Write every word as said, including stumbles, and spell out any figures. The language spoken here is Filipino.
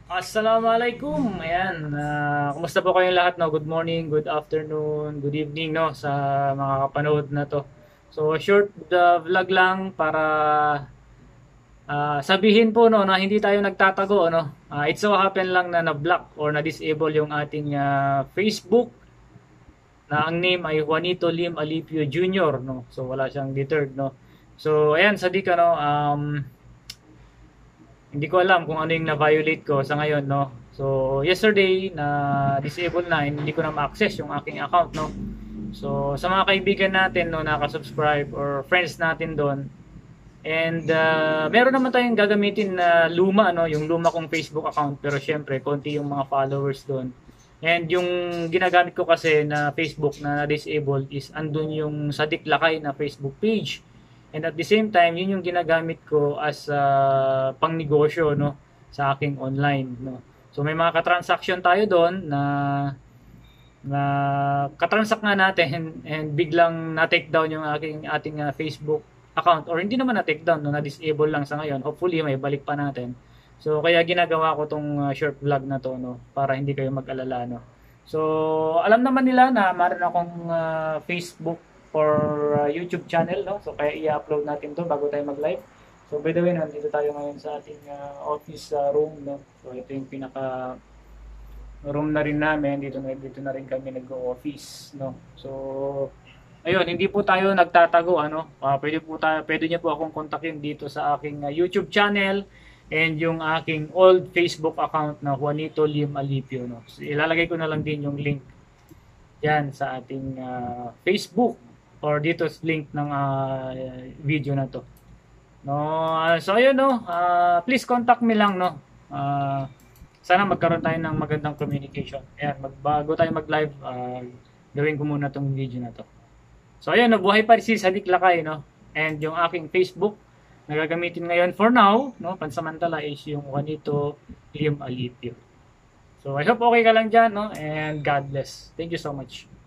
Assalamualaikum. Ayan, ah, kumusta po kayong lahat, no? Good morning, good afternoon, good evening, no, sa mga kapanood na to. So, short the vlog lang para ah, sabihin po, no, na hindi tayo nagtatago, no. Ah, it so happen lang na na-block or na-disable yung ating ah, Facebook na ang name ay Juanito Lim Alipio Junior, no. So, wala siyang deterred, no. So, ayan, sadik ano, um, hindi ko alam kung ano yung na-violate ko sa ngayon, no. So, yesterday na disable na, hindi ko na ma-access yung aking account, no. So, sa mga kaibigan natin, no, naka-subscribe or friends natin doon, and uh, meron naman tayong gagamitin na luma, no, yung luma kong Facebook account, pero syempre, konti yung mga followers doon. And yung ginagamit ko kasi na Facebook na na-disable is andun yung Sadik Lakay na Facebook page. And at the same time, yun yung ginagamit ko as uh, pangnegosyo, no, sa aking online, no. So may mga katransaction tayo doon na na katransak nga natin and biglang na-take down yung aking ating uh, Facebook account, or hindi naman na-take down, no, na-disable lang sa ngayon. Hopefully may balik pa natin. So kaya ginagawa ko tong uh, short vlog na to, no, para hindi kayo mag-alala, no. So alam naman nila na meron akong uh, Facebook or uh, YouTube channel, no? So kaya i-upload natin 'to bago tayo mag-live. So by the way, nandito tayo ngayon sa ating uh, office uh, room, no? So ito yung pinaka room na rin namin. Dito na dito na rin kami nag-o-office, no? So ayun, hindi po tayo nagtatago, ano? Uh, pwede po tayo, pwede niyo po akong kontakin dito sa aking uh, YouTube channel and yung aking old Facebook account na Juanito Lim Alipio, no? So, ilalagay ko na lang din yung link yan sa ating uh, Facebook or dito sa link ng uh, video na to, no. Uh, so ayun, no, uh, please contact me lang, no. Uh, sana magkaroon tayo ng magandang communication. Ayan, magbago tayo mag live, uh, gawin ko muna tong video na to. So ayun, no, buhay pa rin si Sadik Lakay, no, and yung aking Facebook na gagamitin ngayon for now, no, pansamantala is yung Juanito Lim Alipio. So I hope okay ka lang dyan, no, and God bless. Thank you so much.